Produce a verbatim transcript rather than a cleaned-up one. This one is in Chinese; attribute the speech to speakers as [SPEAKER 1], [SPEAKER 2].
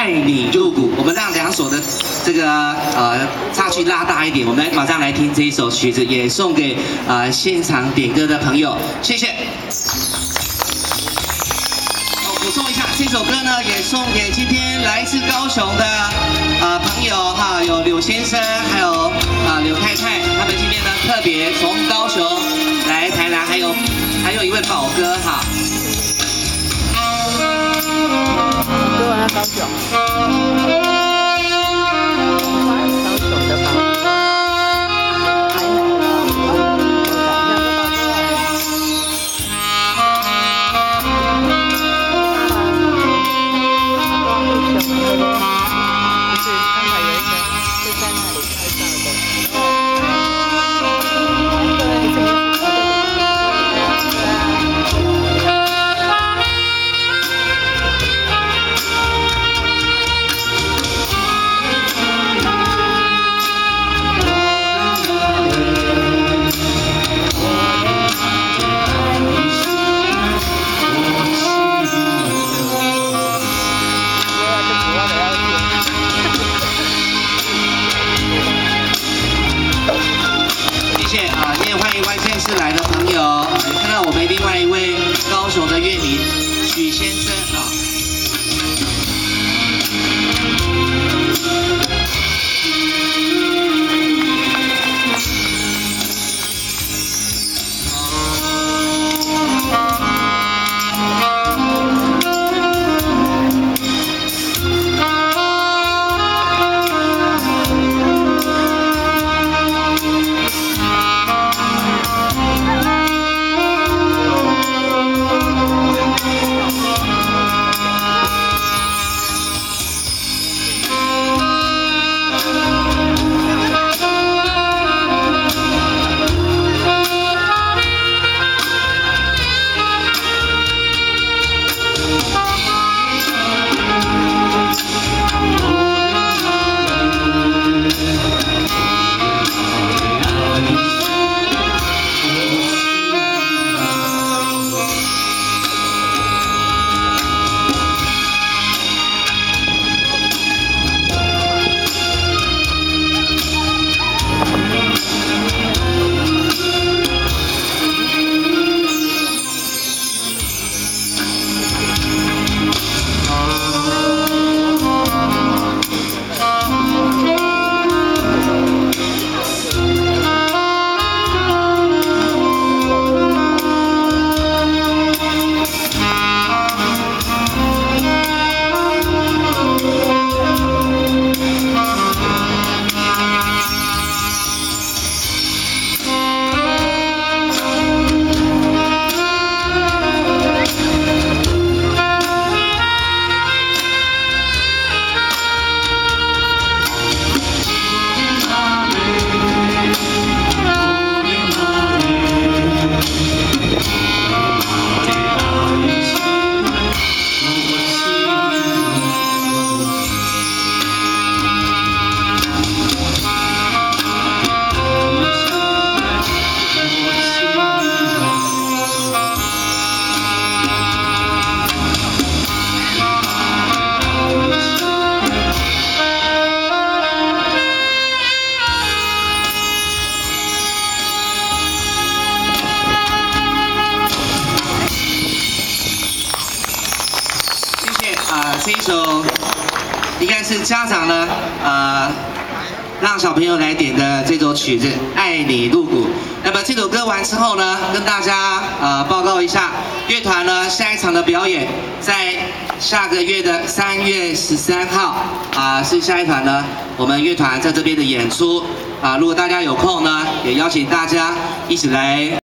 [SPEAKER 1] 爱你入骨》。我们让两手的这个呃差距拉大一点，我们马上来听这一首曲子，也送给呃现场点歌的朋友，谢谢。补充一下，这首歌呢也送给今天来自高雄的呃朋友哈，有柳先生，还有啊、呃、柳太太，他们今天呢特别从高雄来台南，还有还有一位宝哥哈。
[SPEAKER 2] 哥我要高雄。高雄的吧。
[SPEAKER 1] 是来的朋友，也看到我们另外一位高雄的乐迷许先生啊。这一首应该是家长呢，呃，让小朋友来点的这首曲子《爱你入骨》。那么这首歌完之后呢，跟大家呃报告一下，乐团呢下一场的表演在下个月的三月十三号啊、呃，是下一场呢我们乐团在这边的演出啊、呃。如果大家有空呢，也邀请大家一起来。